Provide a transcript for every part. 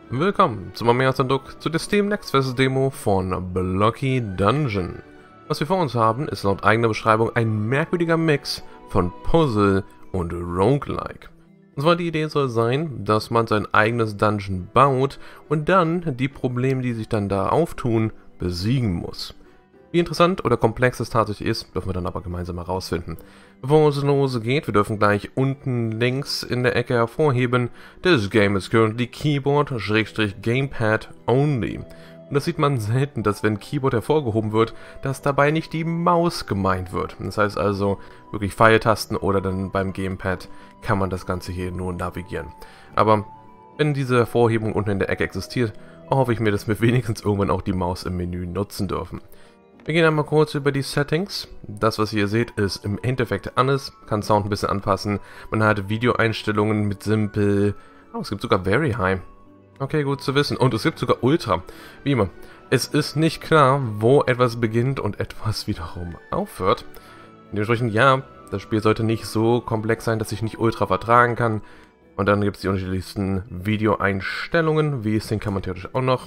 Willkommen zum Armeeausdruck zu der Steam Next vs. Demo von Blocky Dungeon. Was wir vor uns haben, ist laut eigener Beschreibung ein merkwürdiger Mix von Puzzle und Roguelike. Und zwar die Idee soll sein, dass man sein eigenes Dungeon baut und dann die Probleme, die sich dann da auftun, besiegen muss. Wie interessant oder komplex es tatsächlich ist, dürfen wir dann aber gemeinsam herausfinden. Bevor es losgeht, wir dürfen gleich unten links in der Ecke hervorheben, this game is currently Keyboard/Gamepad only. Und das sieht man selten, dass wenn Keyboard hervorgehoben wird, dass dabei nicht die Maus gemeint wird. Das heißt also wirklich Pfeiltasten oder dann beim Gamepad kann man das Ganze hier nur navigieren. Aber wenn diese Hervorhebung unten in der Ecke existiert, hoffe ich mir, dass wir wenigstens irgendwann auch die Maus im Menü nutzen dürfen. Wir gehen einmal kurz über die Settings. Das, was ihr hier seht, ist im Endeffekt alles. Kann Sound ein bisschen anpassen. Man hat Videoeinstellungen mit Simple. Oh, es gibt sogar Very High. Okay, gut zu wissen. Und es gibt sogar Ultra. Wie immer. Es ist nicht klar, wo etwas beginnt und etwas wiederum aufhört. Dementsprechend, ja, das Spiel sollte nicht so komplex sein, dass ich nicht Ultra vertragen kann. Und dann gibt es die unterschiedlichsten Videoeinstellungen. VSync kann man theoretisch auch noch.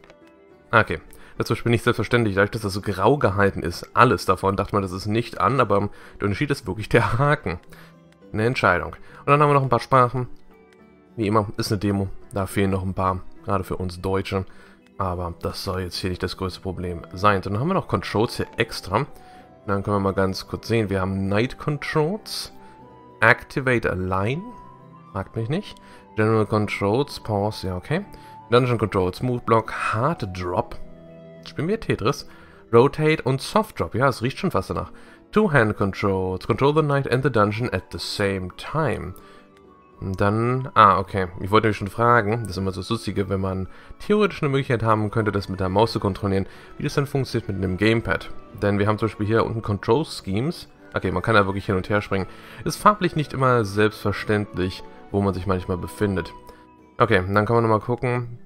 Okay. Das ist zum Beispiel nicht selbstverständlich, dadurch, dass das so grau gehalten ist. Alles davon dachte man, das ist nicht an, aber der Unterschied ist wirklich der Haken. Eine Entscheidung. Und dann haben wir noch ein paar Sprachen. Wie immer, ist eine Demo. Da fehlen noch ein paar, gerade für uns Deutsche. Aber das soll jetzt hier nicht das größte Problem sein. Dann haben wir noch Controls hier extra. Und dann können wir mal ganz kurz sehen. Wir haben Night Controls, Activate a Line, fragt mich nicht. General Controls, Pause, ja okay. Dungeon Controls, Move Block, Hard Drop. Spielen wir Tetris, Rotate und Soft Drop. Ja, es riecht schon fast danach. Two-Hand Controls, Control the Night and the Dungeon at the same time. Und dann, okay. Ich wollte mich schon fragen, das ist immer so das Lustige, wenn man theoretisch eine Möglichkeit haben könnte, das mit der Maus zu kontrollieren, wie das dann funktioniert mit einem Gamepad. Denn wir haben zum Beispiel hier unten Control Schemes. Okay, man kann da wirklich hin und her springen. Ist farblich nicht immer selbstverständlich, wo man sich manchmal befindet. Okay, dann kann man nochmal gucken.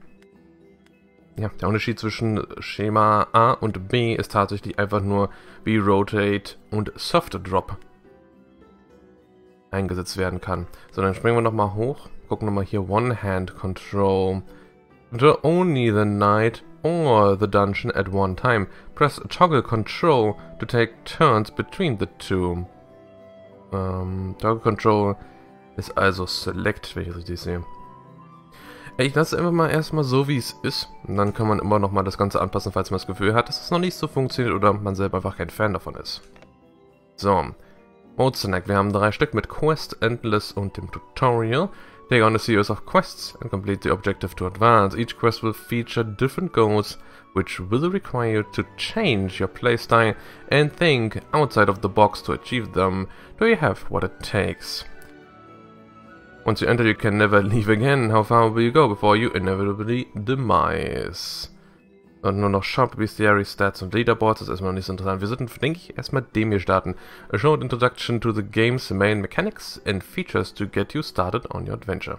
Ja, der Unterschied zwischen Schema A und B ist tatsächlich einfach nur, wie Rotate und Soft Drop eingesetzt werden kann. So, dann springen wir nochmal hoch, gucken nochmal hier One-Hand Control. Control only the night or the dungeon at one time. Press Toggle Control to take turns between the two. Toggle Control ist also Select, wenn ich das richtig sehe. Ich lasse es einfach mal erstmal so, wie es ist. Und dann kann man immer noch mal das Ganze anpassen, falls man das Gefühl hat, dass es noch nicht so funktioniert oder man selber einfach kein Fan davon ist. So. Mode Select. Wir haben 3 Stück mit Quest, Endless und dem Tutorial. Take on a series of quests and complete the objective to advance. Each quest will feature different goals, which will require you to change your playstyle and think outside of the box to achieve them. Do you have what it takes? Once you enter, you can never leave again. How far will you go before you inevitably demise? Und nur noch Shop, Bestiary, Stats und Leaderboards, das ist erstmal noch nicht so interessant. Wir sollten, denke ich, erstmal dem hier starten. A short introduction to the game's main mechanics and features to get you started on your adventure.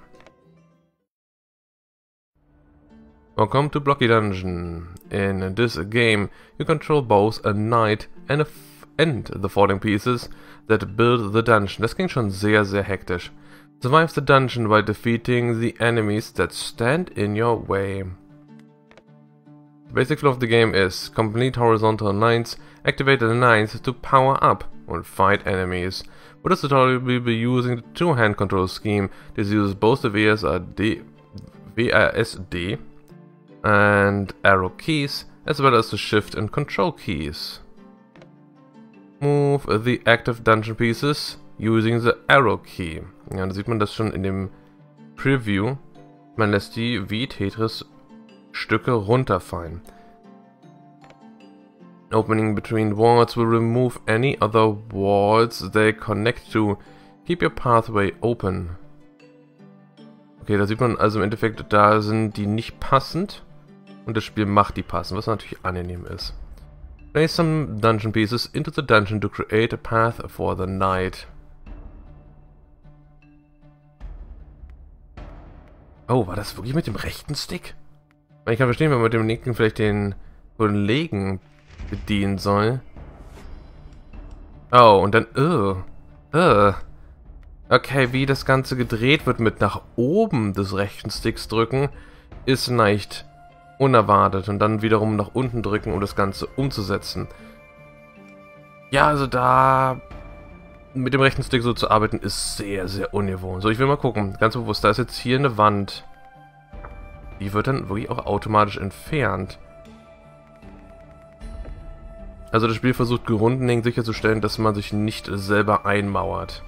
Welcome to Blocky Dungeon. In this game, you control both a knight and the falling pieces that build the dungeon. Das ging schon sehr, sehr hektisch. Survive the dungeon by defeating the enemies that stand in your way. The basic flow of the game is complete horizontal lines, activate the lines to power up and fight enemies. For this tutorial we will be using the two-hand control scheme. This uses both the WASD and arrow keys, as well as the shift and control keys. Move the active dungeon pieces using the arrow key. Ja, da sieht man das schon in dem Preview. Man lässt die wie Tetris Stücke runterfallen. Opening between walls will remove any other walls they connect to. Keep your pathway open. Okay, da sieht man also im Endeffekt, da sind die nicht passend und das Spiel macht die passend, was natürlich angenehm ist. Place some dungeon pieces into the dungeon to create a path for the night. Oh, war das wirklich mit dem rechten Stick? Ich kann verstehen, wenn man mit dem linken vielleicht den Kollegen bedienen soll. Oh, und dann, Okay, wie das Ganze gedreht wird mit nach oben des rechten Sticks drücken, ist leicht unerwartet und dann wiederum nach unten drücken, um das Ganze umzusetzen. Ja, also da mit dem rechten Stick so zu arbeiten, ist sehr, sehr ungewohnt. So, ich will mal gucken, ganz bewusst, da ist jetzt hier eine Wand. Die wird dann wirklich auch automatisch entfernt. Also das Spiel versucht grundlegend sicherzustellen, dass man sich nicht selber einmauert.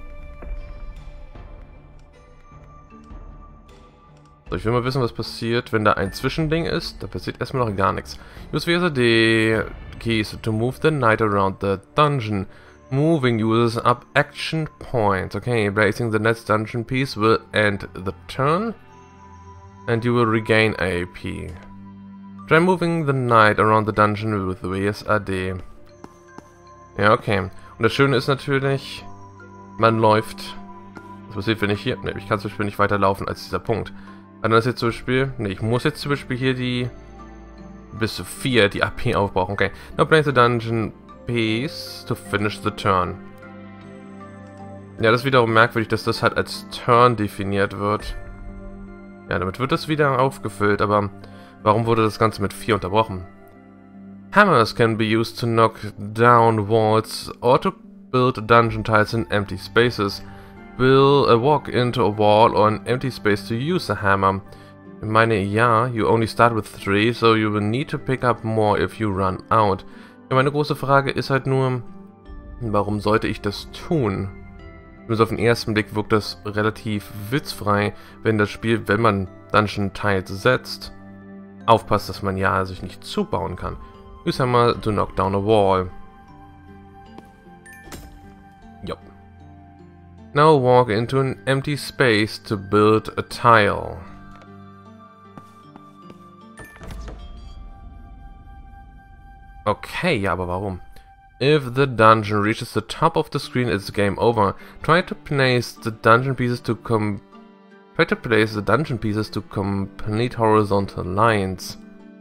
So, ich will mal wissen, was passiert, wenn da ein Zwischending ist. Da passiert erstmal noch gar nichts. Use the keys to move the knight around the dungeon. Moving uses up action points. Okay, placing the next dungeon piece will end the turn. And you will regain AP. Try moving the knight around the dungeon with WSAD. Ja, okay. Und das Schöne ist natürlich, man läuft. Was passiert, wenn ich hier... Ne, ich kann zum Beispiel nicht weiterlaufen als dieser Punkt. Aber dann ist jetzt zum Beispiel... Ne, ich muss jetzt zum Beispiel hier die... bis zu 4 die AP aufbrauchen. Okay. Now place the dungeon piece to finish the turn. Ja, das ist wiederum merkwürdig, dass das halt als Turn definiert wird. Ja, damit wird das wieder aufgefüllt, aber... Warum wurde das Ganze mit 4 unterbrochen? Hammers can be used to knock down walls or to build dungeon tiles in empty spaces. Walk into a wall or an empty space to use a hammer. Ich meine, ja, you only start with 3, so you will need to pick up more if you run out. Ja, meine große Frage ist halt nur, warum sollte ich das tun? Auf den ersten Blick wirkt das relativ witzfrei, wenn das Spiel, wenn man Dungeon Tiles setzt, aufpasst, dass man ja sich nicht zubauen kann. Use hammer to knock down a wall. Yup. Now walk into an empty space to build a tile. Okay, ja, aber warum? If the dungeon reaches the top of the screen, it's game over. Try to place the dungeon pieces to complete horizontal lines.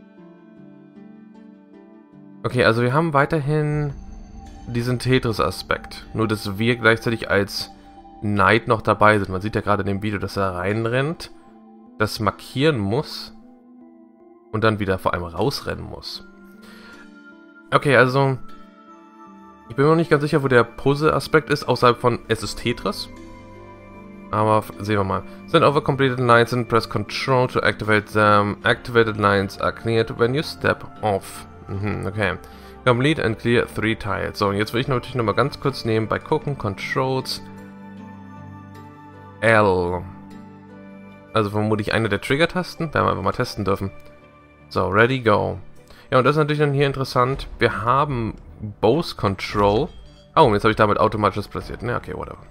Okay, also wir haben weiterhin diesen Tetris-Aspekt. Nur, dass wir gleichzeitig als Knight noch dabei sind. Man sieht ja gerade in dem Video, dass er reinrennt, das markieren muss und dann wieder vor allem rausrennen muss. Okay, also ich bin mir noch nicht ganz sicher, wo der Puzzle-Aspekt ist, außerhalb von es ist Tetris. Aber sehen wir mal. Send over completed lines and press Ctrl to activate them. Activated lines are cleared when you step off. Okay. Complete and clear 3 tiles. So, und jetzt will ich natürlich nochmal ganz kurz nebenbei gucken. Controls L. Also vermutlich eine der Trigger-Tasten. Werden wir einfach mal testen dürfen. So, ready, go. Ja, und das ist natürlich dann hier interessant. Wir haben Both Control. Oh, jetzt habe ich damit automatisch das platziert. Ne, okay, whatever.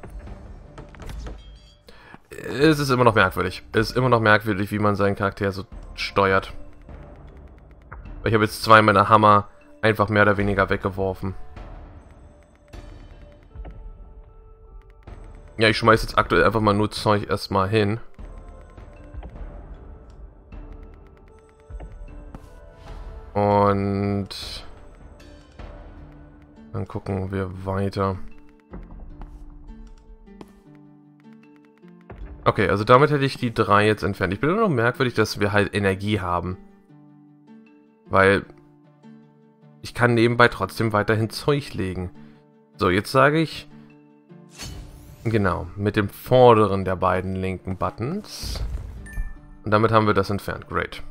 Es ist immer noch merkwürdig. Es ist immer noch merkwürdig, wie man seinen Charakter so steuert. Ich habe jetzt 2 meiner Hammer einfach mehr oder weniger weggeworfen. Ja, ich schmeiße jetzt aktuell einfach mal nur Zeug erstmal hin. Und dann gucken wir weiter. Okay, also damit hätte ich die 3 jetzt entfernt. Ich bin immer noch merkwürdig, dass wir halt Energie haben. Weil ich kann nebenbei trotzdem weiterhin Zeug legen. So, jetzt sage ich... Genau, mit dem vorderen der beiden linken Buttons. Und damit haben wir das entfernt. Great.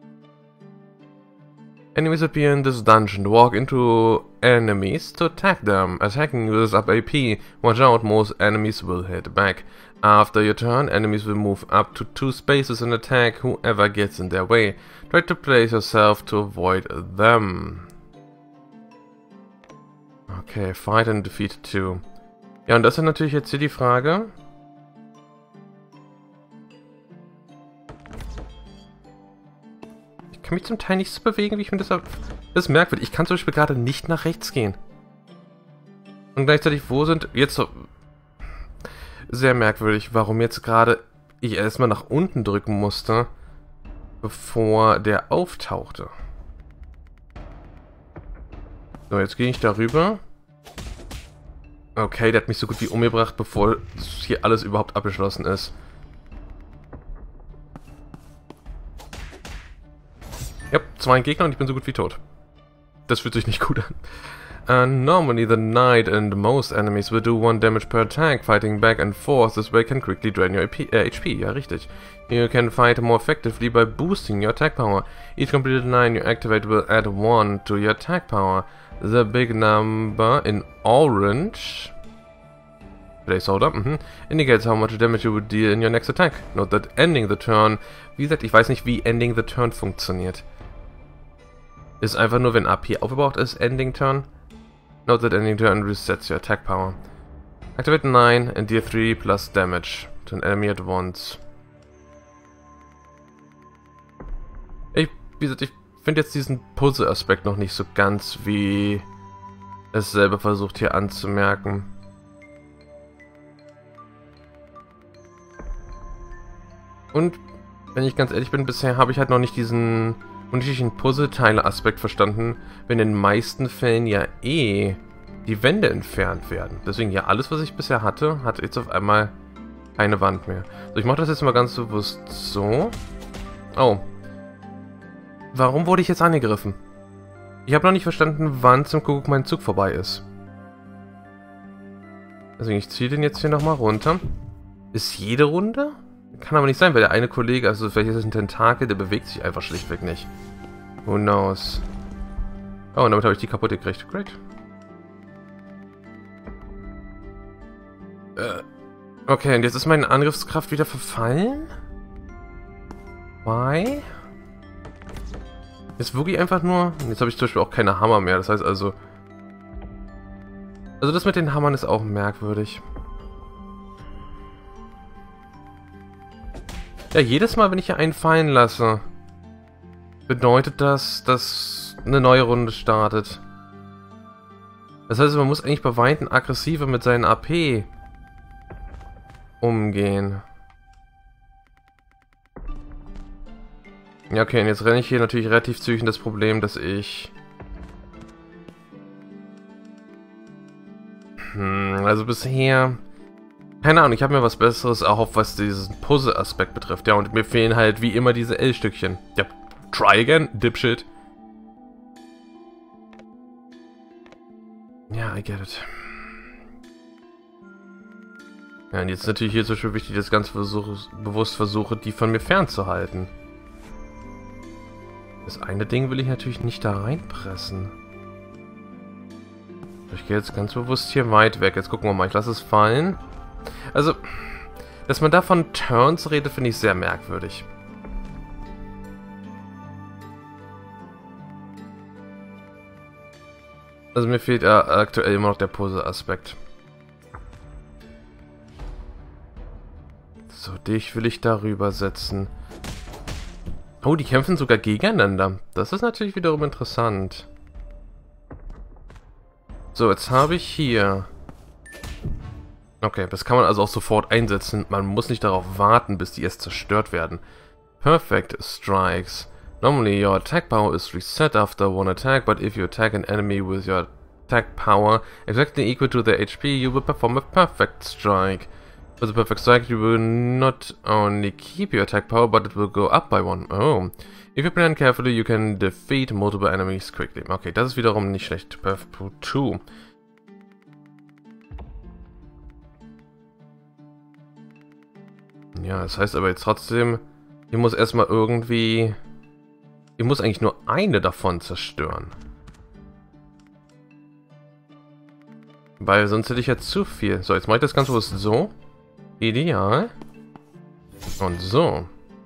Enemies appear in this dungeon. Walk into enemies to attack them. Attacking uses up AP. Watch out, most enemies will hit back. After your turn, enemies will move up to 2 spaces and attack whoever gets in their way. Try to place yourself to avoid them. Okay, fight and defeat 2. Ja, und das ist natürlich jetzt hier die Frage. Ich kann mich zum Teil nicht so bewegen, wie ich mir das... Das ist merkwürdig. Ich kann zum Beispiel gerade nicht nach rechts gehen. Und gleichzeitig, wo sind... Jetzt so... Sehr merkwürdig, warum jetzt gerade ich erstmal nach unten drücken musste, bevor der auftauchte. So, jetzt gehe ich darüber. Okay, der hat mich so gut wie umgebracht, bevor hier alles überhaupt abgeschlossen ist. Ja, 2 Gegner und ich bin so gut wie tot. Das fühlt sich nicht gut an. Normally the knight and most enemies will do 1 damage per attack. Fighting back and forth this way can quickly drain your HP. Ja, richtig. You can fight more effectively by boosting your attack power. Each completed 9 you activate will add 1 to your attack power. The big number in orange placeholder indicates how much damage you would deal in your next attack. Note that ending the turn. Wie gesagt, ich weiß nicht, wie ending the turn funktioniert. Ist einfach nur, wenn AP aufgebraucht ist, ending turn. Note that ending turn resets your attack power. Activate 9 and deal 3 plus damage to an enemy at once. Wie gesagt, ich finde jetzt diesen Puzzle-Aspekt noch nicht so ganz, wie es selber versucht hier anzumerken. Und, wenn ich ganz ehrlich bin, bisher habe ich halt noch nicht diesen unterschiedlichen Puzzleteile-Aspekt verstanden, wenn in den meisten Fällen ja die Wände entfernt werden. Deswegen ja, alles, was ich bisher hatte, hat jetzt auf einmal keine Wand mehr. So, ich mache das jetzt mal ganz bewusst so. Oh. Warum wurde ich jetzt angegriffen? Ich habe noch nicht verstanden, wann zum Kuckuck mein Zug vorbei ist. Deswegen, ich ziehe den jetzt hier nochmal runter. Ist jede Runde? Kann aber nicht sein, weil der eine Kollege, also vielleicht ist es ein Tentakel, der bewegt sich einfach schlichtweg nicht. Who knows? Oh, und damit habe ich die kaputt gekriegt. Great. Okay, und jetzt ist meine Angriffskraft wieder verfallen? Why? Jetzt wirklich einfach nur... Jetzt habe ich zum Beispiel auch keine Hammer mehr, das heißt also... Also das mit den Hammern ist auch merkwürdig. Ja, jedes Mal, wenn ich hier einen fallen lasse, bedeutet das, dass eine neue Runde startet. Das heißt, man muss eigentlich bei Weitem aggressiver mit seinen AP umgehen. Ja, okay, und jetzt renne ich hier natürlich relativ zügig in das Problem, dass ich... Also bisher... Keine Ahnung, ich habe mir was Besseres erhofft, was diesen Puzzle-Aspekt betrifft. Ja, und mir fehlen halt wie immer diese L-Stückchen. Ja, try again, dipshit. Ja, I get it. Ja, und jetzt ist natürlich hier zum Beispiel wichtig, dass ich ganz bewusst versuche, die von mir fernzuhalten. Das eine Ding will ich natürlich nicht da reinpressen. Ich gehe jetzt ganz bewusst hier weit weg. Jetzt gucken wir mal, ich lasse es fallen. Also, dass man da von Turns redet, finde ich sehr merkwürdig. Also mir fehlt ja aktuell immer noch der Puzzle-Aspekt. So, dich will ich darüber setzen. Oh, die kämpfen sogar gegeneinander. Das ist natürlich wiederum interessant. So, jetzt habe ich hier... Okay, das kann man also auch sofort einsetzen. Man muss nicht darauf warten, bis die erst zerstört werden. Perfect Strikes. Normally your attack power is reset after one attack, but if you attack an enemy with your attack power exactly equal to their HP, you will perform a Perfect Strike. With a Perfect Strike, you will not only keep your attack power, but it will go up by 1. Oh. If you plan carefully, you can defeat multiple enemies quickly. Okay, das ist wiederum nicht schlecht. Perfect 2. Ja, das heißt aber jetzt trotzdem, ich muss erstmal irgendwie... Ich muss eigentlich nur eine davon zerstören. Weil sonst hätte ich ja zu viel. So, jetzt mache ich das Ganze so. Ideal. Und so.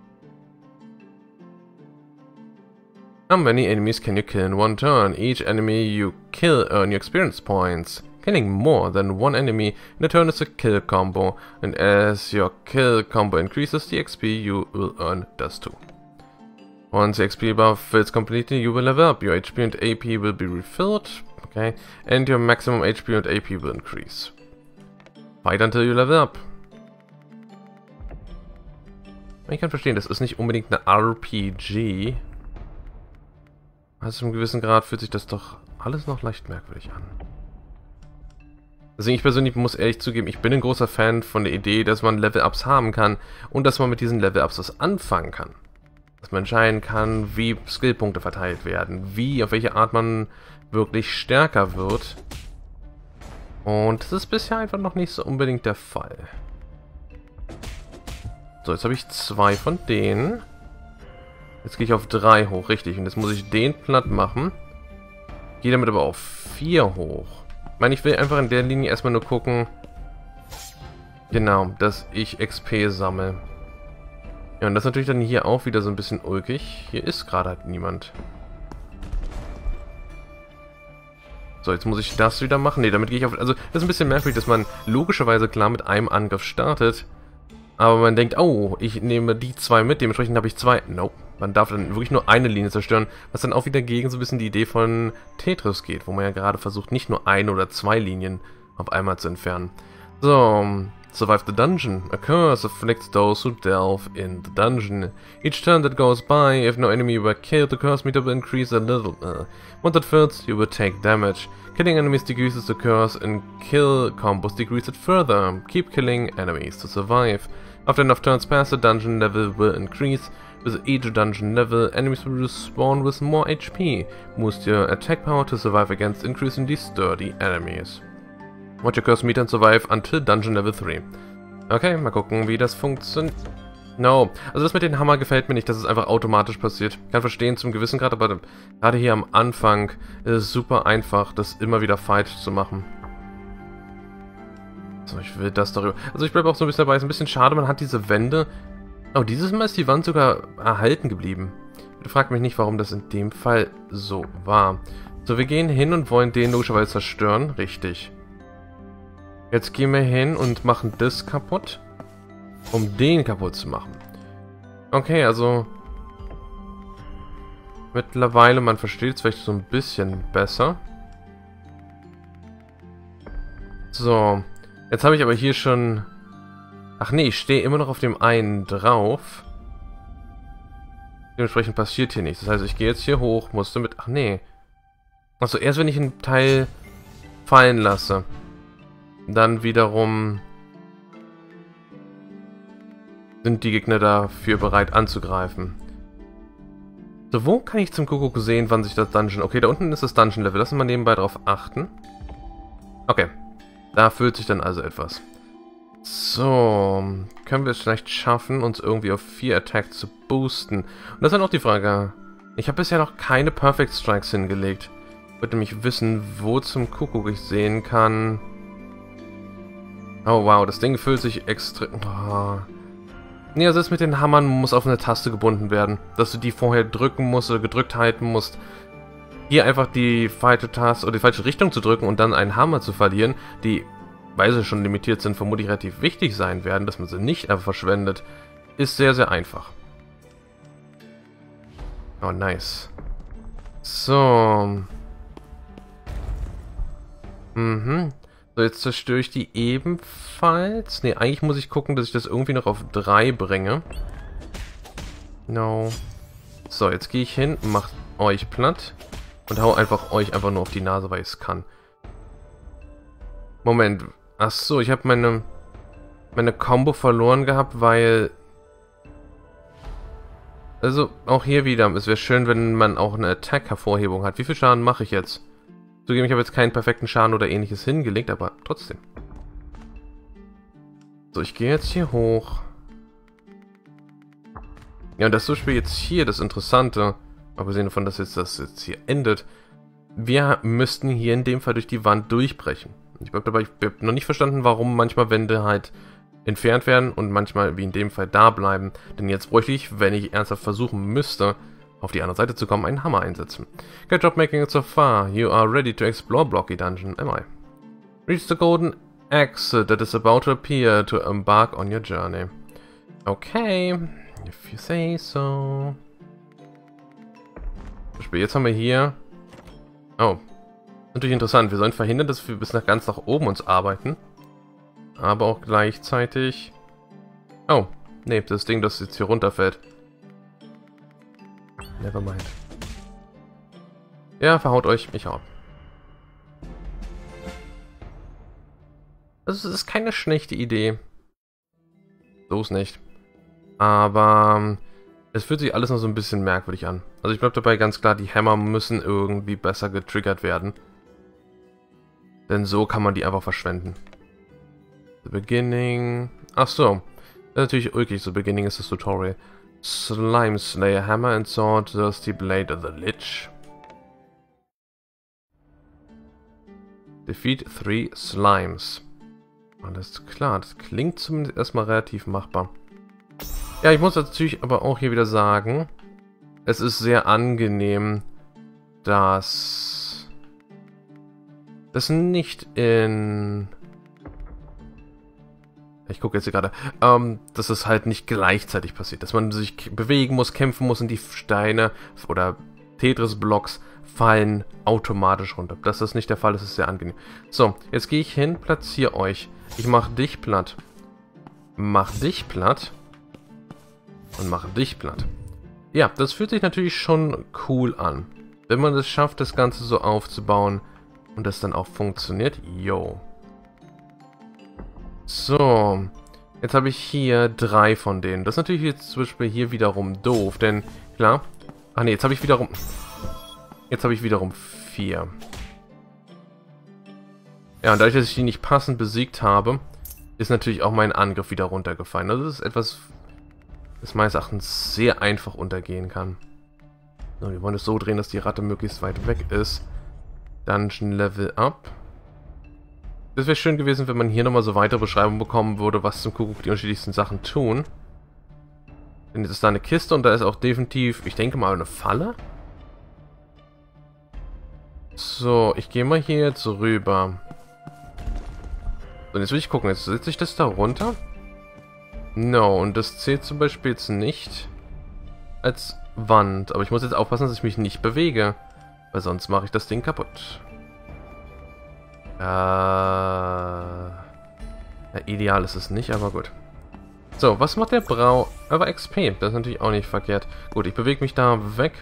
How many enemies can you kill in one turn? Each enemy you kill earn your experience points. Killing more than one enemy in a turn is a kill combo, and as your kill combo increases, the XP you will earn does too. Once the XP buff fills completely, you will level up. Your HP and AP will be refilled, okay, and your maximum HP and AP will increase. Fight until you level up. Ich kann verstehen, das ist nicht unbedingt eine RPG. Also zu einem gewissen Grad fühlt sich das doch alles noch leicht merkwürdig an. Also ich persönlich muss ehrlich zugeben, ich bin ein großer Fan von der Idee, dass man Level-Ups haben kann und dass man mit diesen Level-Ups was anfangen kann. Dass man entscheiden kann, wie Skillpunkte verteilt werden, wie, auf welche Art man wirklich stärker wird. Und das ist bisher einfach noch nicht so unbedingt der Fall. So, jetzt habe ich 2 von denen. Jetzt gehe ich auf 3 hoch, richtig. Und jetzt muss ich den platt machen. Gehe damit aber auf 4 hoch. Ich meine, ich will einfach in der Linie erstmal nur gucken, genau, dass ich XP sammle. Ja, und das ist natürlich dann hier auch wieder so ein bisschen ulkig. Hier ist gerade halt niemand. So, jetzt muss ich das wieder machen. Ne, damit gehe ich auf... Also, das ist ein bisschen merkwürdig, dass man logischerweise klar mit einem Angriff startet. Aber man denkt, oh, ich nehme die 2 mit, dementsprechend habe ich 2. Nope. Man darf dann wirklich nur eine Linie zerstören, was dann auch wieder gegen so ein bisschen die Idee von Tetris geht, wo man ja gerade versucht, nicht nur 1 oder 2 Linien auf einmal zu entfernen. So, survive the dungeon. A curse afflicts those who delve in the dungeon. Each turn that goes by, if no enemy were killed, the curse meter will increase a little. Once it fills, you will take damage. Killing enemies decreases the curse, and kill combos decrease it further. Keep killing enemies to survive. After enough turns pass, the dungeon level will increase. With each dungeon level, enemies will respawn with more HP. Boost your attack power to survive against increasingly sturdy enemies. Watch your curse meter and survive until dungeon level 3. Okay, mal gucken, wie das funktioniert. No, also das mit dem Hammer gefällt mir nicht, dass es einfach automatisch passiert. Ich kann verstehen zum gewissen Grad, aber gerade hier am Anfang ist es super einfach, das immer wieder falsch zu machen. So, ich will das darüber... Also ich bleibe auch so ein bisschen dabei, ist ein bisschen schade, man hat diese Wände... Oh, dieses Mal ist die Wand sogar erhalten geblieben. Bitte fragt mich nicht, warum das in dem Fall so war. So, wir gehen hin und wollen den logischerweise zerstören. Richtig. Jetzt gehen wir hin und machen das kaputt, um den kaputt zu machen. Okay, also... Mittlerweile, man versteht es vielleicht so ein bisschen besser. So. Jetzt habe ich aber hier schon... Ach nee, ich stehe immer noch auf dem einen drauf. Dementsprechend passiert hier nichts. Das heißt, ich gehe jetzt hier hoch, muss damit... Ach nee. Achso, erst wenn ich einen Teil fallen lasse. Dann wiederum... sind die Gegner dafür bereit anzugreifen. So, wo kann ich zum Kuckuck sehen, wann sich das Dungeon... Okay, da unten ist das Dungeon-Level. Lassen wir nebenbei drauf achten. Okay. Da füllt sich dann also etwas. So, können wir es vielleicht schaffen, uns irgendwie auf 4 Attack zu boosten? Und das ist dann auch die Frage. Ich habe bisher noch keine Perfect Strikes hingelegt. Ich würde nämlich wissen, wo zum Kuckuck ich sehen kann. Oh wow, das Ding füllt sich extrem... Oh. Nee, also das mit den Hammern muss auf eine Taste gebunden werden. Dass du die vorher drücken musst oder gedrückt halten musst. Hier einfach die falsche Taste oder die falsche Richtung zu drücken und dann einen Hammer zu verlieren, die... weil sie schon limitiert sind, vermutlich relativ wichtig sein werden, dass man sie nicht einfach verschwendet, ist sehr, sehr einfach. Oh, nice. So. So, jetzt zerstöre ich die ebenfalls. Ne, eigentlich muss ich gucken, dass ich das irgendwie noch auf 3 bringe. No. So, jetzt gehe ich hin, mach euch platt und hau euch einfach nur auf die Nase, weil ich es kann. Moment. Ach so, ich habe meine Combo verloren gehabt, weil... Also, auch hier wieder. Es wäre schön, wenn man auch eine Attack-Hervorhebung hat. Wie viel Schaden mache ich jetzt? Zugeben, ich habe jetzt keinen perfekten Schaden oder ähnliches hingelegt, aber trotzdem. So, ich gehe jetzt hier hoch. Ja, und das ist zum Beispiel jetzt hier das Interessante. Abgesehen davon, dass das jetzt hier endet. Wir müssten hier in dem Fall durch die Wand durchbrechen. Ich habe dabei, ich habe noch nicht verstanden, warum manchmal Wände halt entfernt werden und manchmal, wie in dem Fall, da bleiben. Denn jetzt bräuchte ich, wenn ich ernsthaft versuchen müsste, auf die andere Seite zu kommen, einen Hammer einsetzen. Good job making it so far. You are ready to explore Blocky Dungeon, am I? Reach the golden exit that is about to appear to embark on your journey. Okay, if you say so. Jetzt haben wir hier... Oh. Natürlich interessant. Wir sollen verhindern, dass wir bis ganz nach oben uns arbeiten. Aber auch gleichzeitig... Oh. Nee, das Ding, das jetzt hier runterfällt. Nevermind. Ja, verhaut euch. Ich hau ab. Also, es ist keine schlechte Idee. So ist nicht. Aber... Es fühlt sich alles noch so ein bisschen merkwürdig an. Also ich bleibe dabei ganz klar, die Hämmer müssen irgendwie besser getriggert werden. Denn so kann man die einfach verschwenden. The beginning... Ach so. Das ist natürlich ulkig. The beginning ist das Tutorial. Slime Slayer, Hammer and Sword, Thirsty Blade of the Lich. Defeat 3 Slimes. Alles klar, das klingt zumindest erstmal relativ machbar. Ja, ich muss natürlich aber auch hier wieder sagen, es ist sehr angenehm, dass das nicht in... Ich gucke jetzt hier gerade, dass es halt nicht gleichzeitig passiert, dass man sich bewegen muss, kämpfen muss und die Steine oder Tetris-Blocks fallen automatisch runter. Dass das nicht der Fall ist, ist sehr angenehm. So, jetzt gehe ich hin, platziere euch. Ich mache dich platt. Mach dich platt. Und mache dich platt. Ja, das fühlt sich natürlich schon cool an. Wenn man es schafft, das Ganze so aufzubauen und das dann auch funktioniert. Yo. So. Jetzt habe ich hier 3 von denen. Das ist natürlich jetzt zum Beispiel hier wiederum doof, denn klar. Ach ne, jetzt habe ich wiederum 4. Ja, und dadurch, dass ich die nicht passend besiegt habe, ist natürlich auch mein Angriff wieder runtergefallen. Also das ist etwas, das meines Erachtens sehr einfach untergehen kann. So, wir wollen es so drehen, dass die Ratte möglichst weit weg ist. Dungeon Level Up. Das wäre schön gewesen, wenn man hier nochmal so weitere Beschreibungen bekommen würde, was zum Kuckuck die unterschiedlichsten Sachen tun. Denn jetzt ist da eine Kiste und da ist auch definitiv, ich denke mal, eine Falle. So, ich gehe mal hier jetzt rüber. So, jetzt will ich gucken, jetzt setze ich das da runter. No, und das zählt zum Beispiel jetzt nicht als Wand. Aber ich muss jetzt aufpassen, dass ich mich nicht bewege. Weil sonst mache ich das Ding kaputt. Ja, ideal ist es nicht, aber gut. So, was macht der Brau? Aber XP, das ist natürlich auch nicht verkehrt. Gut, ich bewege mich da weg.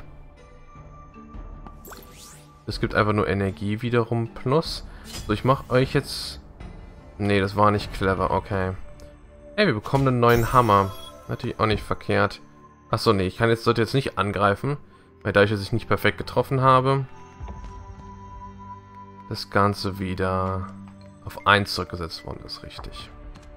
Es gibt einfach nur Energie wiederum plus. So, ich mache euch jetzt... Nee, das war nicht clever, okay. Ey, wir bekommen einen neuen Hammer. Natürlich auch nicht verkehrt. Achso, nee, sollte jetzt nicht angreifen. Weil dadurch, dass ich nicht perfekt getroffen habe, das Ganze wieder auf 1 zurückgesetzt worden ist, richtig.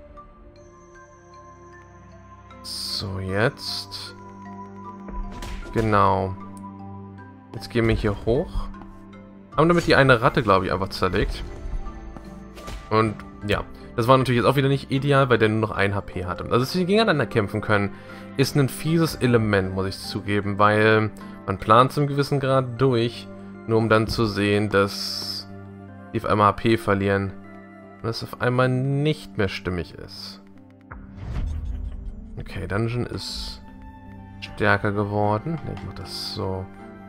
So, jetzt. Genau. Jetzt gehen wir hier hoch. Haben damit die eine Ratte, glaube ich, einfach zerlegt. Und ja, das war natürlich jetzt auch wieder nicht ideal, weil der nur noch 1 HP hatte. Also, dass sie gegeneinander kämpfen können, ist ein fieses Element, muss ich zugeben, weil man plant zum gewissen Grad durch, nur um dann zu sehen, dass die auf einmal HP verlieren und das auf einmal nicht mehr stimmig ist. Okay, Dungeon ist stärker geworden. Ich mach das so.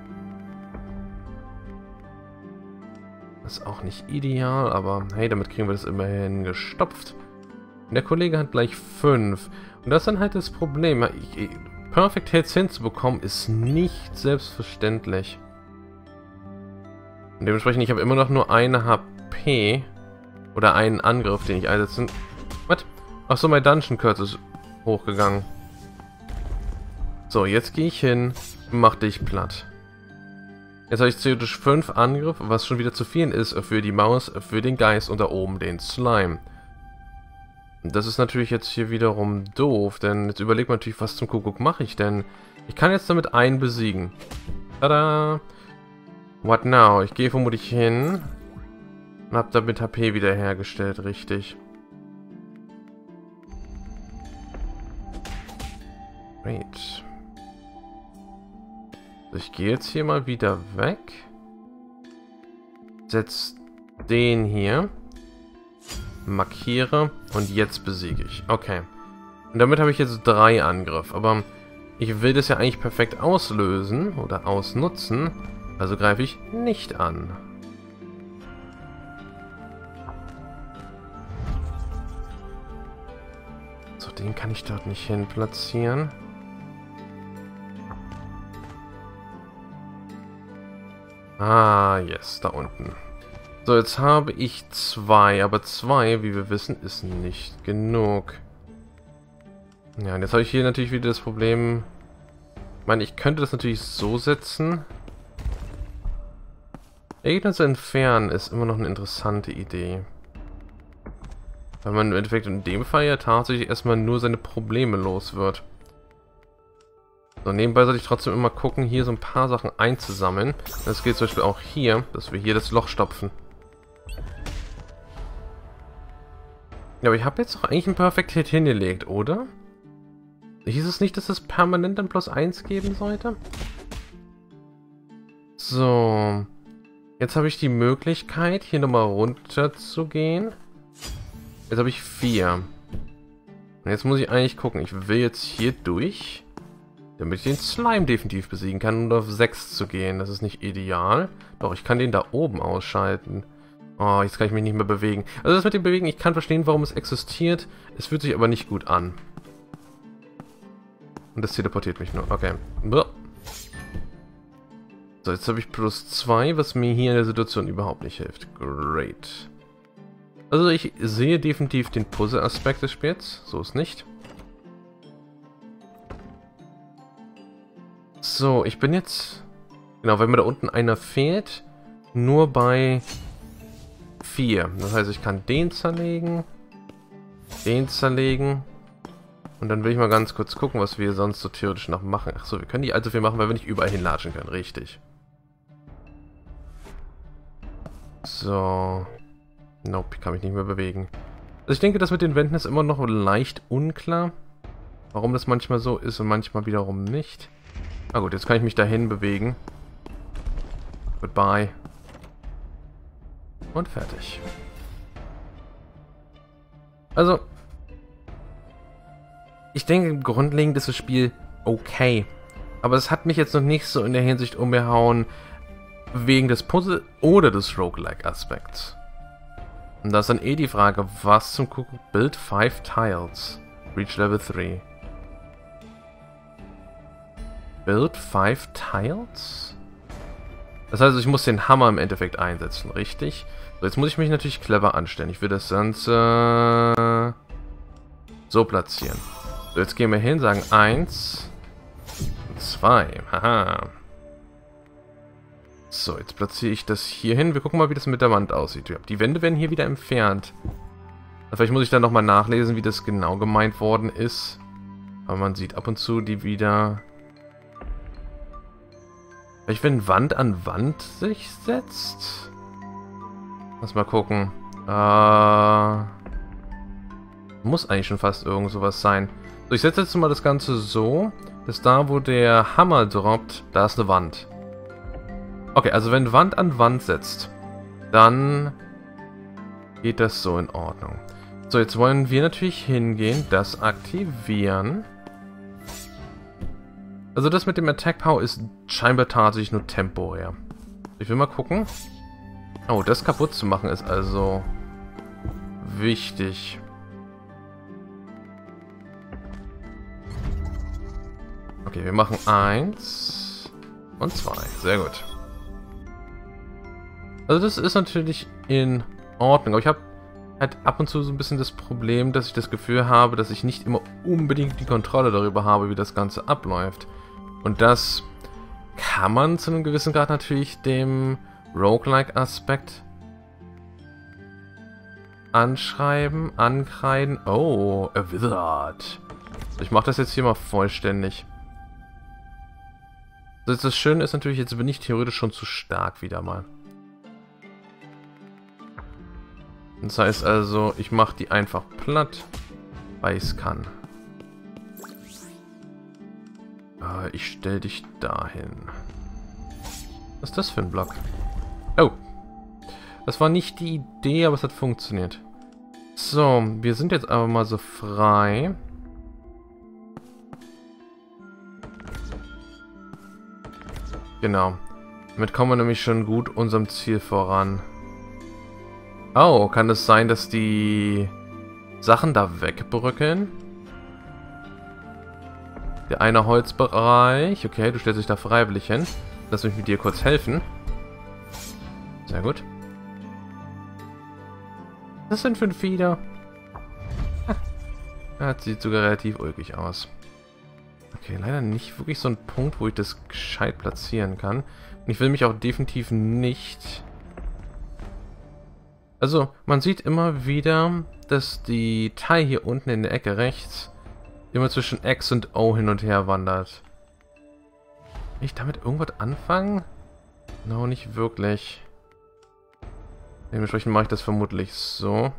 Das ist auch nicht ideal, aber hey, damit kriegen wir das immerhin gestopft. Und der Kollege hat gleich 5. Und das ist dann halt das Problem. Perfect Hits hinzubekommen, ist nicht selbstverständlich. Und dementsprechend, ich habe immer noch nur eine HP. Oder einen Angriff, den ich einsetze. Was? Achso, mein Dungeon Curse ist hochgegangen. So, jetzt gehe ich hin und mach dich platt. Jetzt habe ich theoretisch 5 Angriffe, was schon wieder zu viel ist für die Maus, für den Geist und da oben den Slime. Und das ist natürlich jetzt hier wiederum doof, denn jetzt überlegt man natürlich, was zum Kuckuck mache ich denn? Ich kann jetzt damit einen besiegen. Tada! What now? Ich gehe vermutlich hin und habe damit HP wiederhergestellt, richtig. Wait. Ich gehe jetzt hier mal wieder weg. Setz den hier. Markiere und jetzt besiege ich. Okay. Und damit habe ich jetzt 3 Angriffe. Aber ich will das ja eigentlich perfekt auslösen oder ausnutzen. Also greife ich nicht an. So, den kann ich dort nicht hin platzieren. Ah, yes, da unten. So, jetzt habe ich 2, aber 2, wie wir wissen, ist nicht genug. Ja, und jetzt habe ich hier natürlich wieder das Problem, meine, ich könnte das natürlich so setzen. Gegner zu entfernen ist immer noch eine interessante Idee. Weil man im Endeffekt in dem Fall ja tatsächlich erstmal nur seine Probleme los wird. So, nebenbei sollte ich trotzdem immer gucken, hier so ein paar Sachen einzusammeln. Das geht zum Beispiel auch hier, dass wir hier das Loch stopfen. Ja, aber ich habe jetzt doch eigentlich ein Perfect Hit hingelegt, oder? Hieß es nicht, dass es permanent dann +1 geben sollte? So. Jetzt habe ich die Möglichkeit, hier nochmal runter zu gehen. Jetzt habe ich 4. Und jetzt muss ich eigentlich gucken. Ich will jetzt hier durch, damit ich den Slime definitiv besiegen kann, um auf 6 zu gehen. Das ist nicht ideal. Doch, ich kann den da oben ausschalten. Oh, jetzt kann ich mich nicht mehr bewegen. Also das mit dem Bewegen, ich kann verstehen, warum es existiert. Es fühlt sich aber nicht gut an. Und das teleportiert mich nur. Okay. So, jetzt habe ich +2, was mir hier in der Situation überhaupt nicht hilft. Great. Also ich sehe definitiv den Puzzle-Aspekt des Spiels. So ist nicht. So, ich bin jetzt... Genau, weil mir da unten einer fehlt. Nur bei 4. Das heißt, ich kann den zerlegen. Den zerlegen. Und dann will ich mal ganz kurz gucken, was wir sonst so theoretisch noch machen. Achso, wir können nicht allzu viel machen, weil wir nicht überall hinlatschen können. Richtig. So. Nope, ich kann mich nicht mehr bewegen. Also ich denke, das mit den Wänden ist immer noch leicht unklar. Warum das manchmal so ist und manchmal wiederum nicht. Ah gut, jetzt kann ich mich dahin bewegen. Goodbye. Und fertig. Also, ich denke, grundlegend ist das Spiel okay. Aber es hat mich jetzt noch nicht so in der Hinsicht umgehauen, wegen des Puzzle- oder des Roguelike-Aspekts. Und da ist dann eh die Frage, was zum Kuckuck? Build 5 Tiles. Reach Level 3. Build 5 Tiles? Das heißt, ich muss den Hammer im Endeffekt einsetzen, richtig? So, jetzt muss ich mich natürlich clever anstellen. Ich will das Ganze so platzieren. So, jetzt gehen wir hin, sagen 1, 2. Haha. So, jetzt platziere ich das hier hin. Wir gucken mal, wie das mit der Wand aussieht. Die Wände werden hier wieder entfernt. Vielleicht muss ich dann nochmal nachlesen, wie das genau gemeint worden ist. Aber man sieht ab und zu die wieder... Vielleicht wenn Wand an Wand sich setzt? Lass mal gucken. Muss eigentlich schon fast irgend sowas sein. So, ich setze jetzt mal das Ganze so, dass da, wo der Hammer droppt, da ist eine Wand. Okay, also wenn Wand an Wand setzt, dann geht das so in Ordnung. So, jetzt wollen wir natürlich hingehen, das aktivieren. Also das mit dem Attack Power ist scheinbar tatsächlich nur temporär. Ich will mal gucken. Oh, das kaputt zu machen ist also wichtig. Okay, wir machen 1 und 2. Sehr gut. Also das ist natürlich in Ordnung, aber ich habe halt ab und zu so ein bisschen das Problem, dass ich das Gefühl habe, dass ich nicht immer unbedingt die Kontrolle darüber habe, wie das Ganze abläuft. Und das kann man zu einem gewissen Grad natürlich dem Roguelike-Aspekt ankreiden. Oh, a Wizard. Ich mache das jetzt hier mal vollständig. Das Schöne ist natürlich, jetzt bin ich theoretisch schon zu stark wieder mal. Das heißt also, ich mache die einfach platt, weil ich es kann. Ich stelle dich dahin. Was ist das für ein Block? Oh. Das war nicht die Idee, aber es hat funktioniert. So, wir sind jetzt aber mal so frei. Genau. Damit kommen wir nämlich schon gut unserem Ziel voran. Oh, kann es sein, dass die Sachen da wegbröckeln? Der eine Holzbereich. Okay, du stellst dich da freiwillig hin. Lass mich mit dir kurz helfen. Sehr gut. Was sind für ein Fieder? Das sieht sogar relativ ulkig aus. Okay, leider nicht wirklich so ein Punkt, wo ich das gescheit platzieren kann. Und ich will mich auch definitiv nicht... Also, man sieht immer wieder, dass die Teil hier unten in der Ecke rechts immer zwischen X und O hin und her wandert. Will ich damit irgendwas anfangen? No, nicht wirklich. Dementsprechend mache ich das vermutlich so.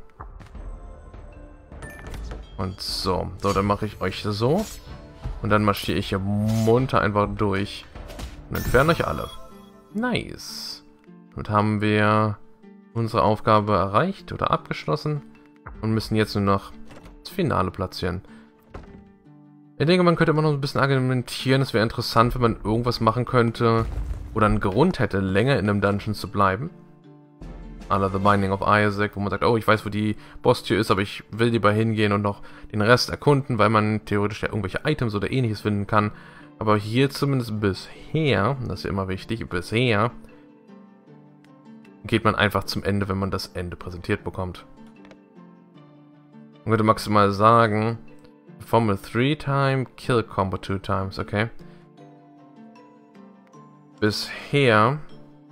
Und so. So, dann mache ich euch so. Und dann marschiere ich hier munter einfach durch. Und entferne euch alle. Nice. Damit haben wir unsere Aufgabe erreicht oder abgeschlossen. Und müssen jetzt nur noch das Finale platzieren. Ich denke, man könnte immer noch ein bisschen argumentieren. Es wäre interessant, wenn man irgendwas machen könnte oder einen Grund hätte, länger in einem Dungeon zu bleiben. À la The Binding of Isaac, wo man sagt, oh, ich weiß, wo die Bosstür ist, aber ich will lieber hingehen und noch den Rest erkunden, weil man theoretisch ja irgendwelche Items oder ähnliches finden kann. Aber hier zumindest bisher, das ist ja immer wichtig, bisher geht man einfach zum Ende, wenn man das Ende präsentiert bekommt. Man könnte maximal sagen, perform a 3-time, kill combo 2 times, okay. Bisher...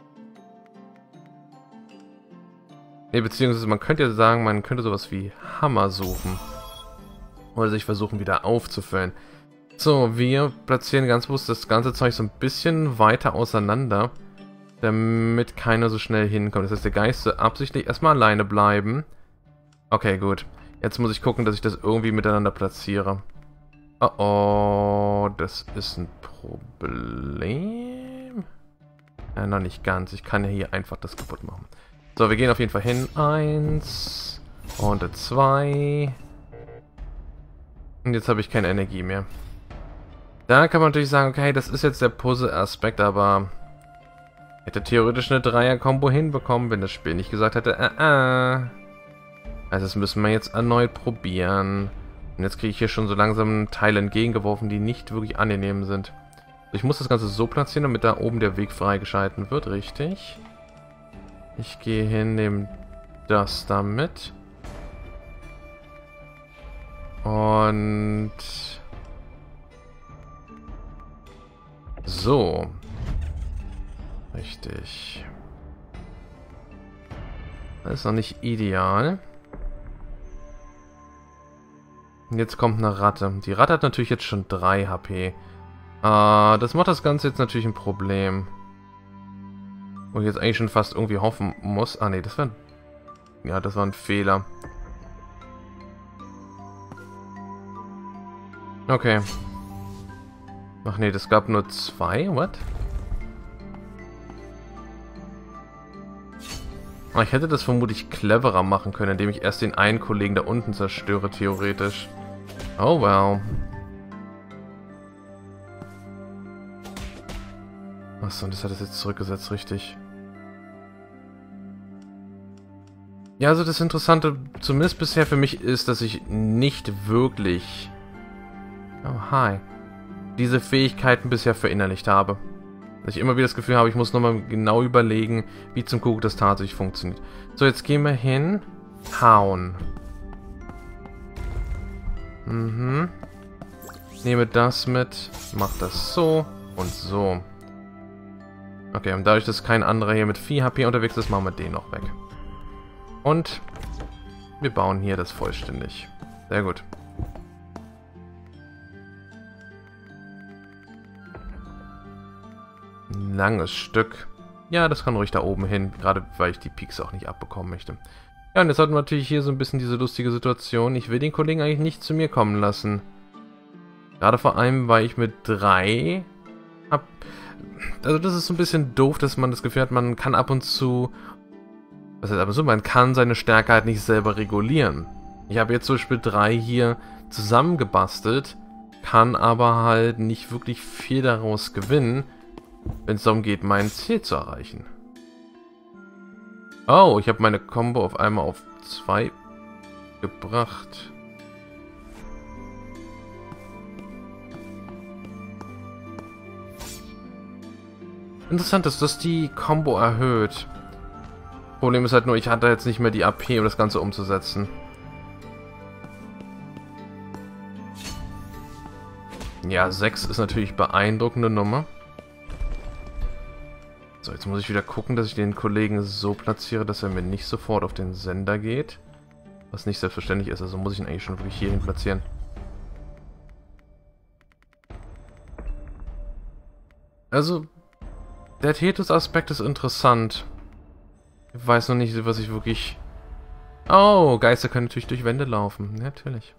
Ne, beziehungsweise man könnte ja sagen, man könnte sowas wie Hammer suchen. Oder sich versuchen wieder aufzufüllen. So, wir platzieren ganz bewusst das ganze Zeug so ein bisschen weiter auseinander, damit keiner so schnell hinkommt. Das heißt, der Geist soll absichtlich erstmal alleine bleiben. Okay, gut. Jetzt muss ich gucken, dass ich das irgendwie miteinander platziere. Oh oh, das ist ein Problem. Ja, noch nicht ganz. Ich kann ja hier einfach das kaputt machen. So, wir gehen auf jeden Fall hin. 1 und 2. Und jetzt habe ich keine Energie mehr. Da kann man natürlich sagen, okay, das ist jetzt der Puzzle-Aspekt, aber hätte theoretisch eine Dreier-Kombo hinbekommen, wenn das Spiel nicht gesagt hätte, Also das müssen wir jetzt erneut probieren. Und jetzt kriege ich hier schon so langsam Teile entgegengeworfen, die nicht wirklich angenehm sind. Ich muss das Ganze so platzieren, damit da oben der Weg freigeschalten wird, richtig? Ich gehe hin, nehme das da mit. Und... So. Richtig. Das ist noch nicht ideal. Und jetzt kommt eine Ratte. Die Ratte hat natürlich jetzt schon 3 HP. Das macht das Ganze jetzt natürlich ein Problem. Wo ich jetzt eigentlich schon fast irgendwie hoffen muss. Ah ne, das war... Ja, das war ein Fehler. Okay. Ach ne, das gab nur 2. What? Ich hätte das vermutlich cleverer machen können, indem ich erst den einen Kollegen da unten zerstöre, theoretisch. Oh, wow. Achso, und das hat es jetzt zurückgesetzt, richtig. Ja, also das Interessante, zumindest bisher für mich, ist, dass ich nicht wirklich... Oh, hi. Diese Fähigkeiten bisher verinnerlicht habe. Dass ich immer wieder das Gefühl habe, ich muss nochmal genau überlegen, wie zum Kuckuck das tatsächlich funktioniert. So, jetzt gehen wir hin. Hauen. Mhm. Nehme das mit. Mach das so und so. Okay, und dadurch, dass kein anderer hier mit 4 HP unterwegs ist, machen wir den noch weg. Und wir bauen hier das vollständig. Sehr gut. Ein langes Stück. Ja, das kann ruhig da oben hin, gerade weil ich die Peaks auch nicht abbekommen möchte. Ja, und jetzt hatten wir natürlich hier so ein bisschen diese lustige Situation. Ich will den Kollegen eigentlich nicht zu mir kommen lassen. Gerade vor allem, weil ich mit 3 hab... Also das ist so ein bisschen doof, dass man das Gefühl hat, man kann ab und zu... Was heißt ab und zu? Man kann seine Stärke halt nicht selber regulieren. Ich habe jetzt zum Beispiel 3 hier zusammengebastelt, kann aber halt nicht wirklich viel daraus gewinnen, wenn es darum geht, mein Ziel zu erreichen. Oh, ich habe meine Combo auf einmal auf 2 gebracht. Interessant ist, dass die Combo erhöht. Problem ist halt nur, ich hatte jetzt nicht mehr die AP, um das Ganze umzusetzen. Ja, 6 ist natürlich beeindruckende Nummer. So, jetzt muss ich wieder gucken, dass ich den Kollegen so platziere, dass er mir nicht sofort auf den Sender geht. Was nicht selbstverständlich ist, also muss ich ihn eigentlich schon wirklich hierhin platzieren. Also, der Tethys-Aspekt ist interessant. Ich weiß noch nicht, was ich wirklich... Oh, Geister können natürlich durch Wände laufen. Natürlich.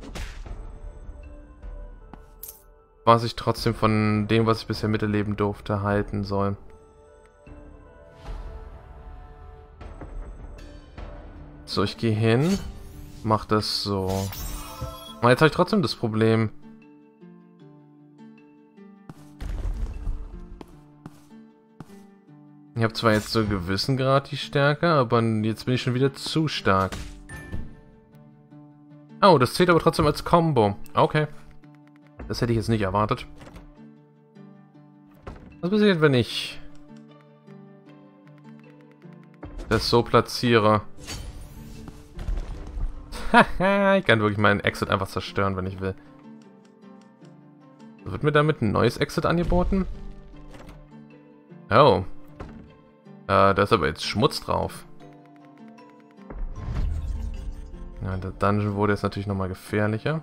Was ich trotzdem von dem, was ich bisher miterleben durfte, halten soll. So, ich gehe hin. Mach das so. Aber jetzt habe ich trotzdem das Problem. Ich habe zwar jetzt so einen gewissen Grad die Stärke, aber jetzt bin ich schon wieder zu stark. Oh, das zählt aber trotzdem als Combo. Okay. Das hätte ich jetzt nicht erwartet. Was passiert, wenn ich das so platziere? Haha, ich kann wirklich meinen Exit einfach zerstören, wenn ich will. Wird mir damit ein neues Exit angeboten? Oh. Da ist aber jetzt Schmutz drauf. Ja, der Dungeon wurde jetzt natürlich nochmal gefährlicher.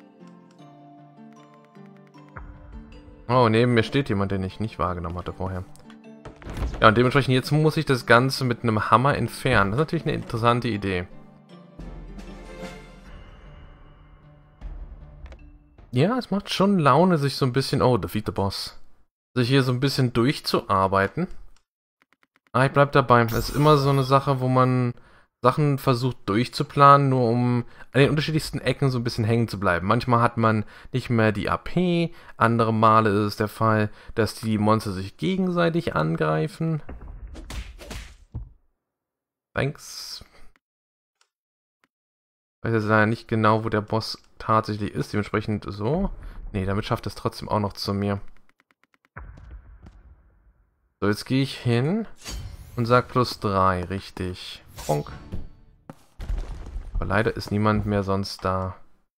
Oh, neben mir steht jemand, den ich nicht wahrgenommen hatte vorher. Ja, und dementsprechend jetzt muss ich das Ganze mit einem Hammer entfernen. Das ist natürlich eine interessante Idee. Ja, es macht schon Laune, sich so ein bisschen... Oh, defeat the boss. Sich hier so ein bisschen durchzuarbeiten. Ah, ich bleib dabei. Das ist immer so eine Sache, wo man Sachen versucht durchzuplanen, nur um an den unterschiedlichsten Ecken so ein bisschen hängen zu bleiben. Manchmal hat man nicht mehr die AP, andere Male ist es der Fall, dass die Monster sich gegenseitig angreifen. Thanks. Ich weiß jetzt leider nicht genau, wo der Boss tatsächlich ist, dementsprechend so. Nee, damit schafft es trotzdem auch noch zu mir. So, jetzt gehe ich hin und sag +3, richtig. Bonk. Aber leider ist niemand mehr sonst da.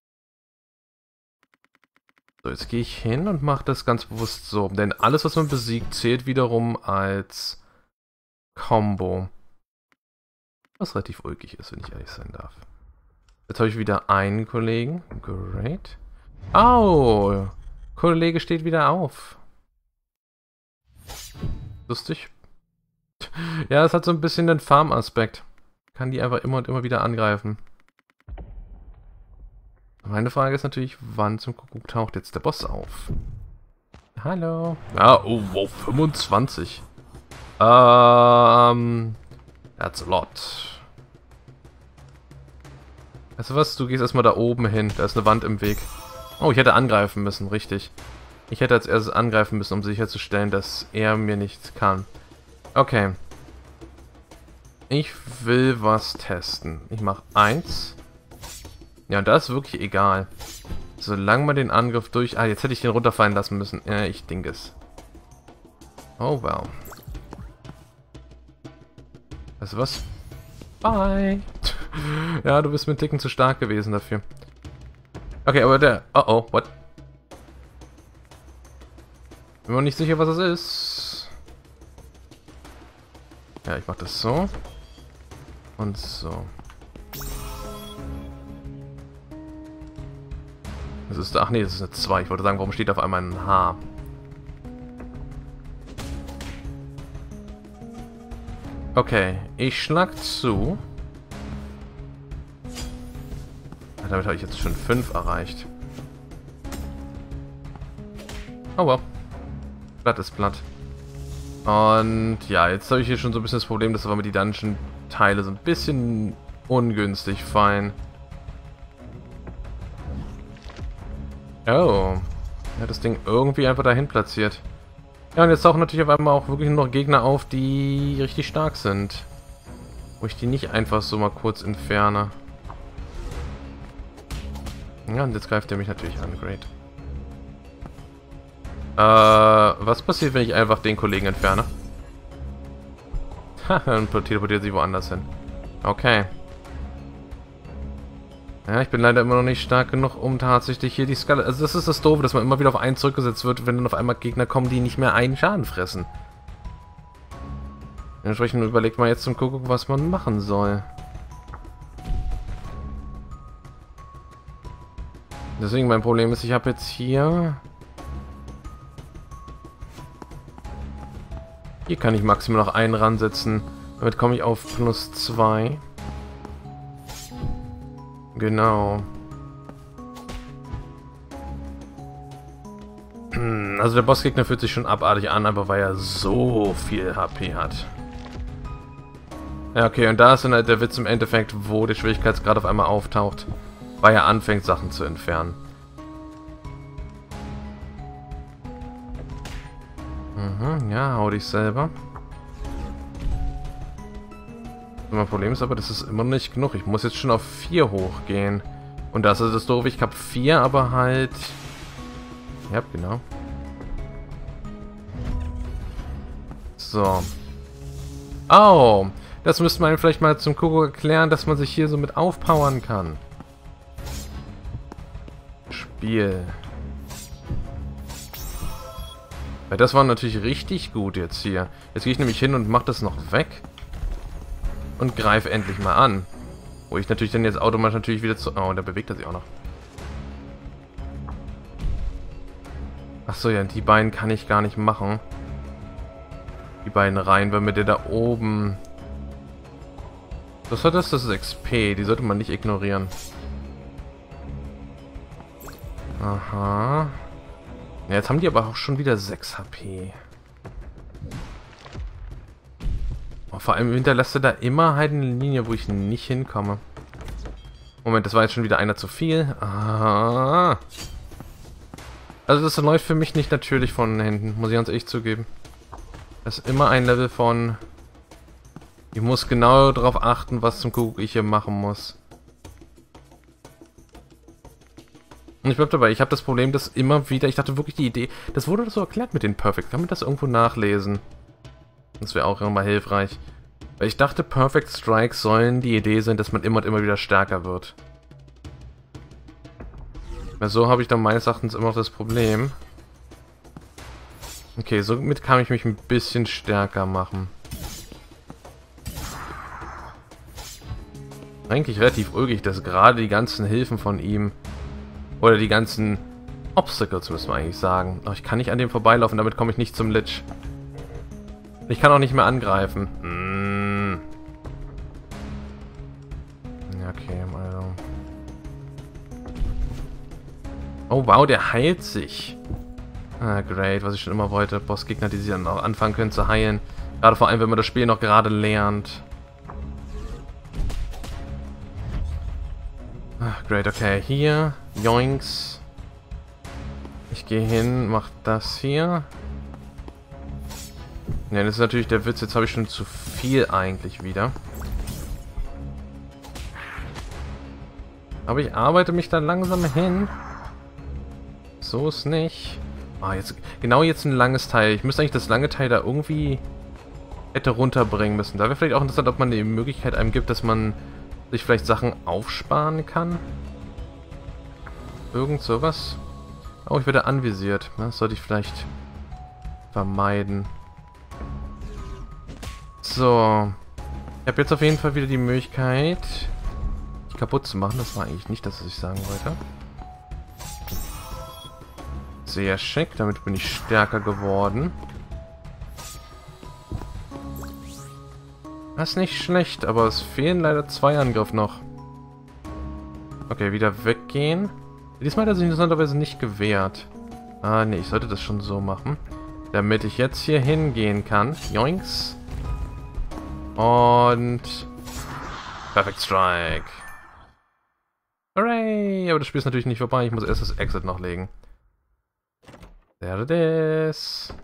So, jetzt gehe ich hin und mache das ganz bewusst so. Denn alles, was man besiegt, zählt wiederum als Combo. Was relativ ulkig ist, wenn ich ehrlich sein darf. Jetzt habe ich wieder einen Kollegen. Great. Au! Kollege steht wieder auf. Lustig. Ja, es hat so ein bisschen den Farm-Aspekt. Kann die einfach immer und immer wieder angreifen. Meine Frage ist natürlich, wann zum Kuckuck taucht jetzt der Boss auf? Hallo. Ah, oh, wow, 25. That's a lot. Weißt du was? Du gehst erstmal da oben hin. Da ist eine Wand im Weg. Oh, ich hätte angreifen müssen, richtig. Ich hätte als erstes angreifen müssen, um sicherzustellen, dass er mir nichts kann. Okay. Ich will was testen. Ich mache 1. Ja, und das ist wirklich egal. Solange man den Angriff durch... Ah, jetzt hätte ich den runterfallen lassen müssen. Ich denke es. Oh, well. Weißt du was? Bye. Ja, du bist mit Ticken zu stark gewesen dafür. Okay, aber der... Oh, oh, what? Bin mir nicht sicher, was das ist. Ja, ich mach das so. Und so. Das ist... Ach nee, das ist eine 2. Ich wollte sagen, warum steht auf einmal ein H? Okay, ich schlag zu. Damit habe ich jetzt schon 5 erreicht. Oh wow. Blatt ist Blatt. Und ja, jetzt habe ich hier schon so ein bisschen das Problem, dass aber mit die Dungeon-Teile so ein bisschen ungünstig fallen. Oh. Er hat das Ding irgendwie einfach dahin platziert. Ja, und jetzt tauchen natürlich auf einmal auch wirklich nur noch Gegner auf, die richtig stark sind. Wo ich die nicht einfach so mal kurz entferne. Ja, und jetzt greift er mich natürlich an. Great. Was passiert, wenn ich einfach den Kollegen entferne? Ha, dann teleportiert sie woanders hin. Okay. Ja, ich bin leider immer noch nicht stark genug, um tatsächlich hier die Skala... Also das ist das Doofe, dass man immer wieder auf einen zurückgesetzt wird, wenn dann auf einmal Gegner kommen, die nicht mehr einen Schaden fressen. Dementsprechend überlegt man jetzt zum Kuckuck, was man machen soll. Deswegen mein Problem ist, ich habe jetzt hier... Hier kann ich maximal noch einen ransetzen. Damit komme ich auf +2. Genau. Also der Bossgegner fühlt sich schon abartig an, aber weil er so viel HP hat. Ja, okay, und da ist dann halt der Witz im Endeffekt, wo der Schwierigkeitsgrad auf einmal auftaucht, weil er anfängt, Sachen zu entfernen. Ja, hau dich selber. Mein Problem ist aber, das ist immer noch nicht genug. Ich muss jetzt schon auf 4 hochgehen. Und das ist das Doofe, ich habe 4, aber halt... Ja, genau. So. Oh! Das müsste man vielleicht mal zum Kuckuck erklären, dass man sich hier so mit aufpowern kann. Spiel. Weil das war natürlich richtig gut jetzt hier. Jetzt gehe ich nämlich hin und mache das noch weg. Und greife endlich mal an. Wo ich natürlich dann jetzt automatisch natürlich wieder zu... Oh, und da bewegt er sich auch noch. Achso, ja, die beiden kann ich gar nicht machen. Die beiden Reihen, weil mit der da oben... Was hat das? Das ist XP. Die sollte man nicht ignorieren. Aha. Ja, jetzt haben die aber auch schon wieder 6 HP. Oh, vor allem hinterlässt er da immer halt eine Linie, wo ich nicht hinkomme. Moment, das war jetzt schon wieder einer zu viel. Ah. Also das läuft für mich nicht natürlich von hinten, muss ich ganz ehrlich zugeben. Das ist immer ein Level von... Ich muss genau darauf achten, was zum Kuckuck ich hier machen muss. Und ich bleib dabei, ich habe das Problem, dass immer wieder... Ich dachte wirklich, die Idee... Das wurde so erklärt mit den Perfect. Kann man das irgendwo nachlesen? Das wäre auch immer hilfreich. Weil ich dachte, Perfect Strikes sollen die Idee sein, dass man immer und immer wieder stärker wird. Weil so habe ich dann meines Erachtens immer noch das Problem. Okay, somit kann ich mich ein bisschen stärker machen. Eigentlich relativ ulkig, dass gerade die ganzen Hilfen von ihm... Oder die ganzen Obstacles, müssen wir eigentlich sagen. Aber ich kann nicht an dem vorbeilaufen, damit komme ich nicht zum Lich. Ich kann auch nicht mehr angreifen. Ja, okay, also. Oh, wow, der heilt sich. Ah, great, was ich schon immer wollte. Bossgegner, die sich dann auch anfangen können zu heilen. Gerade vor allem, wenn man das Spiel noch gerade lernt. Ah, great, okay, hier. Yoinks. Ich gehe hin, mach das hier. Ja, das ist natürlich der Witz. Jetzt habe ich schon zu viel eigentlich wieder. Aber ich arbeite mich da langsam hin. So ist nicht. Ah, jetzt genau jetzt ein langes Teil. Ich müsste eigentlich das lange Teil da irgendwie hätte runterbringen müssen. Da wäre vielleicht auch interessant, ob man die Möglichkeit einem gibt, dass man sich vielleicht Sachen aufsparen kann. Irgend sowas. Oh, ich werde anvisiert. Das sollte ich vielleicht vermeiden. So. Ich habe jetzt auf jeden Fall wieder die Möglichkeit, die kaputt zu machen. Das war eigentlich nicht das, was ich sagen wollte. Sehr schick. Damit bin ich stärker geworden. Das ist nicht schlecht, aber es fehlen leider 2 Angriffe noch. Okay, wieder weggehen. Diesmal hat er sich interessanterweise nicht gewehrt. Ah, nee, ich sollte das schon so machen. Damit ich jetzt hier hingehen kann. Joinks. Und... Perfect Strike. Hooray! Aber das Spiel ist natürlich nicht vorbei. Ich muss erst das Exit noch legen. There it is.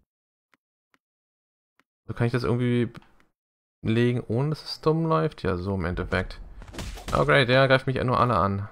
So kann ich das irgendwie legen, ohne dass es dumm läuft? Ja, so im Endeffekt. Oh great, der greift mich ja nur alle an.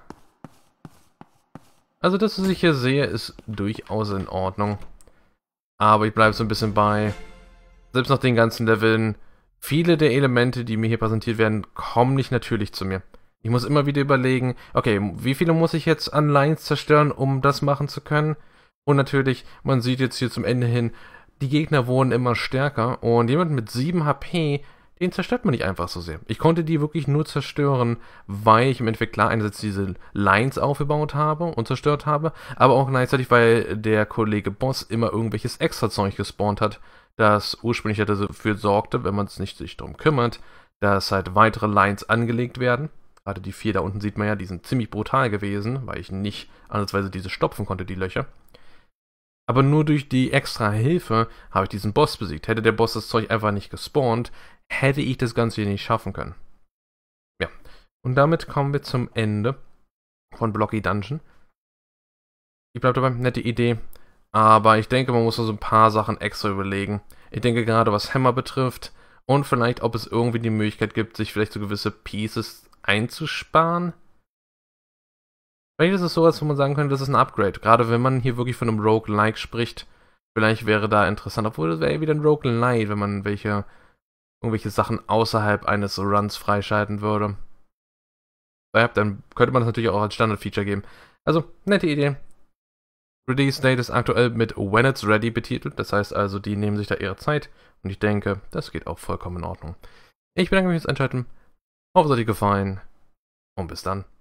Also das, was ich hier sehe, ist durchaus in Ordnung. Aber ich bleibe so ein bisschen bei. Selbst nach den ganzen Leveln, viele der Elemente, die mir hier präsentiert werden, kommen nicht natürlich zu mir. Ich muss immer wieder überlegen, okay, wie viele muss ich jetzt an Lines zerstören, um das machen zu können? Und natürlich, man sieht jetzt hier zum Ende hin, die Gegner wurden immer stärker und jemand mit 7 HP, den zerstört man nicht einfach so sehr. Ich konnte die wirklich nur zerstören, weil ich im Endeffekt klar einerseits diese Lines aufgebaut habe und zerstört habe, aber auch gleichzeitig, weil der Kollege Boss immer irgendwelches extra Zeug gespawnt hat, das ursprünglich dafür sorgte, wenn man es nicht sich darum kümmert, dass halt weitere Lines angelegt werden. Gerade die 4 da unten sieht man ja, die sind ziemlich brutal gewesen, weil ich nicht ansatzweise diese stopfen konnte, die Löcher. Aber nur durch die extra Hilfe habe ich diesen Boss besiegt. Hätte der Boss das Zeug einfach nicht gespawnt, hätte ich das Ganze hier nicht schaffen können. Ja, und damit kommen wir zum Ende von Blocky Dungeon. Ich bleibe dabei, nette Idee. Aber ich denke, man muss so ein paar Sachen extra überlegen. Ich denke gerade, was Hammer betrifft und vielleicht, ob es irgendwie die Möglichkeit gibt, sich vielleicht so gewisse Pieces einzusparen. Vielleicht ist es sowas, wo man sagen könnte, das ist ein Upgrade. Gerade wenn man hier wirklich von einem Roguelike spricht. Vielleicht wäre da interessant, obwohl das wäre ja wieder ein Roguelite, wenn man irgendwelche Sachen außerhalb eines Runs freischalten würde. Ja, dann könnte man das natürlich auch als Standard-Feature geben. Also, nette Idee. Release Date ist aktuell mit When It's Ready betitelt. Das heißt also, die nehmen sich da ihre Zeit. Und ich denke, das geht auch vollkommen in Ordnung. Ich bedanke mich fürs Einschalten. Hoffe, es hat euch gefallen. Und bis dann.